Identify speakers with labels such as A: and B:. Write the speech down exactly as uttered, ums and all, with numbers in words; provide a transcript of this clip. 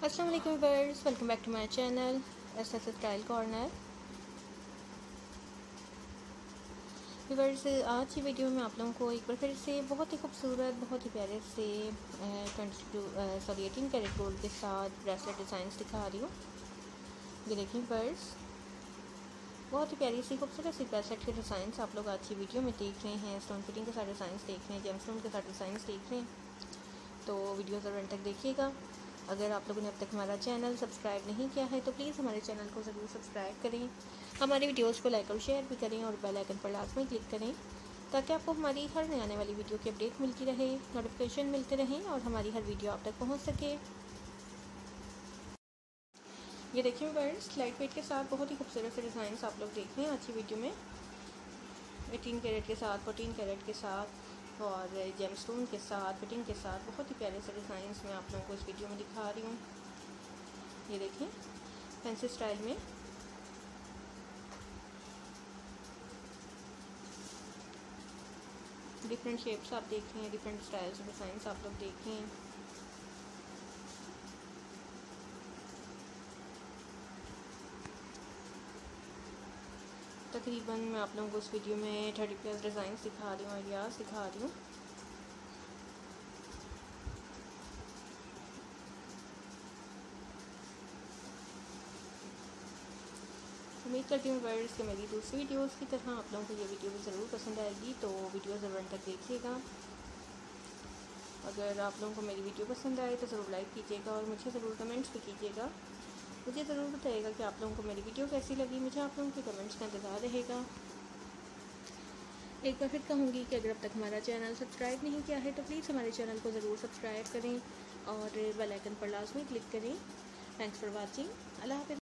A: अस्सलाम वालेकुम viewers, welcome back to my channel S S style corner. Viewers, आज की वीडियो में आप लोगों को एक बार फिर से बहुत ही खूबसूरत, बहुत ही प्यारे से twenty two sorry eighteen carat gold के साथ ब्रेसलेट डिज़ाइंस दिखा रही हूँ। ये देखिए व्यूअर्स, बहुत ही प्यारी सी खूबसूरत सी ब्रेसलेट के डिज़ाइंस आप लोग आज की वीडियो में देख रहे हैं। स्टोन फिटिंग के साथ डिज़ाइंस देख रहे हैं, जेम स्टोन के साथ डिज़ाइंस देख रहे हैं, तो वीडियो ज़रूर अंत तक देखिएगा। अगर आप लोगों ने अब तक हमारा चैनल सब्सक्राइब नहीं किया है तो प्लीज़ हमारे चैनल को ज़रूर सब्सक्राइब करें, हमारी वीडियोस को लाइक और शेयर भी करें और बेल आइकन पर लाजमी क्लिक करें ताकि आपको हमारी हर नई आने वाली वीडियो की अपडेट मिलती रहे, नोटिफिकेशन मिलते रहें और हमारी हर वीडियो आप तक पहुंच सके। ये देखिए व्यूअर्स, लाइट वेट के साथ बहुत ही खूबसूरत से डिज़ाइंस आप लोग देख रहे हैं आज की वीडियो में। एटीन कैरेट के साथ, फोर्टीन कैरेट के साथ और जेम स्टोन के साथ, फिटिंग के साथ बहुत ही प्यारे से डिज़ाइंस मैं आप लोगों को इस वीडियो में दिखा रही हूँ। ये देखिए फैंसी स्टाइल में डिफरेंट शेप्स आप देख रहे हैं, डिफरेंट स्टाइल्स और डिज़ाइंस आप लोग देख रहे हैं। तकरीबन मैं आप लोगों को इस वीडियो में थर्टी प्लस डिज़ाइंस दिखा रही हूँ, आइडियाज़ दिखा रही हूँ। उम्मीद करती हूँ व्यूअर्स कि मेरी दूसरी वीडियोस की तरह आप लोगों को ये वीडियो भी ज़रूर पसंद आएगी, तो वीडियो ज़रूर अंत तक देखिएगा। अगर आप लोगों को मेरी वीडियो पसंद आए तो ज़रूर लाइक कीजिएगा और मुझे ज़रूर कमेंट्स भी कीजिएगा। मुझे ज़रूर बताइएगा कि आप लोगों को मेरी वीडियो कैसी लगी, मुझे आप लोगों के कमेंट्स का इंतज़ार रहेगा। एक बार फिर कहूँगी कि अगर अब तक हमारा चैनल सब्सक्राइब नहीं किया है तो प्लीज़ हमारे चैनल को ज़रूर सब्सक्राइब करें और बेल आइकन पर लाजमी क्लिक करें। Thanks for watching. अल्लाह हाफ़िज़।